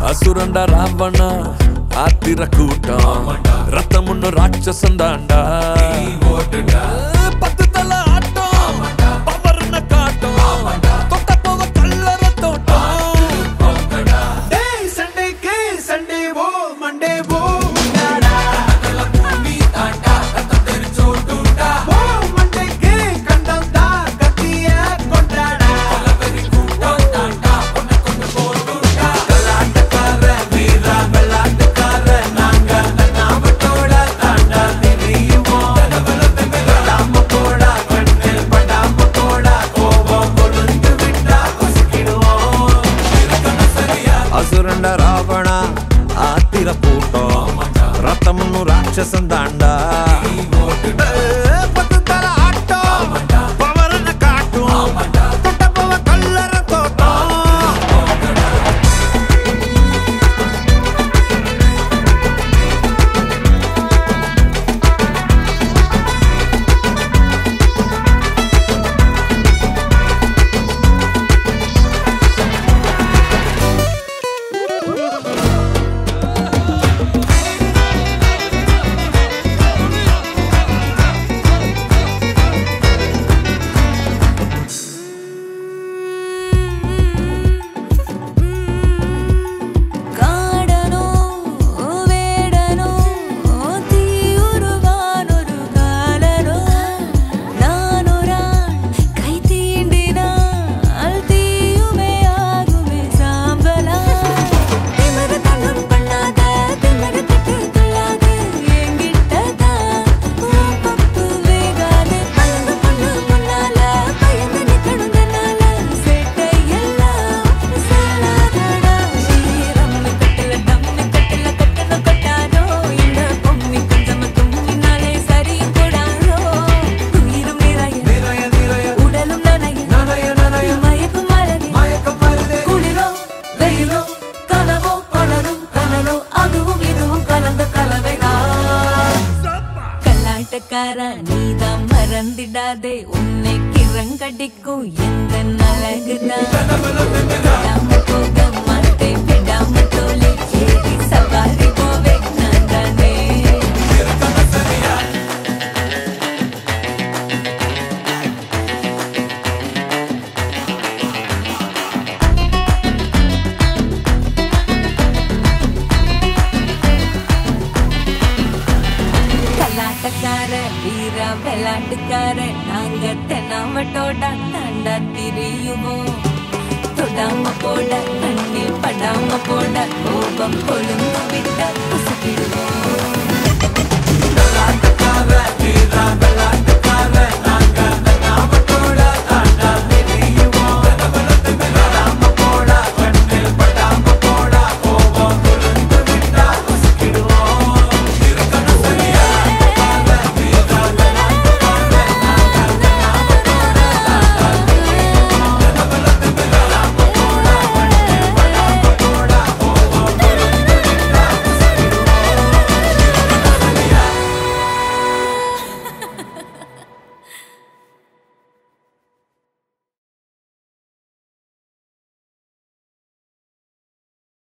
அசுரண்டா ராவணா ஆத்திர கூட்டம் ரத்தமுன்னு ராட்சசம் தாண்டா பத்து தல ஆட்டம் பவர்ன காட்டம் தொட்ட போக கல்லற தோட்டம் சண்டேக்கு சண்டே ஓ மண்டே ஓ அசுரண்டா ராவணா ஆத்திர கூட்டம் ரத்தமுன்னு ராட்சசம் தாண்டா பத்து தல ஆட்டம் பவர்ன காட்டும் தொட்ட போக கல்லற தோட்டம் நீதான் மறந்திடாதே உன்னை கிரங்கடிக்கும் எந்த அழகுதான் போக மாட்டேன் விடாம தோலை ஏறி சவாரி போவே நான் தானே வீரா விளையாட்டுக்கார நாங்க தென்னாவட்டோட தாண்டா திரியுவோம் தொடாம போட கண்ணில் படாம போட கோபம் கொழுந்து விட்ட குசுக்கிடுவோம்